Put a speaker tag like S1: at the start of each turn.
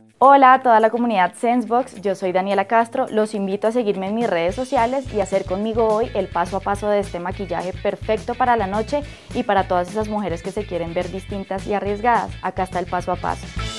S1: Hola a toda la comunidad SenseBox, yo soy Daniela Castro, los invito a seguirme en mis redes sociales y a hacer conmigo hoy el paso a paso de este maquillaje perfecto para la noche y para todas esas mujeres que se quieren ver distintas y arriesgadas. Acá está el paso a paso.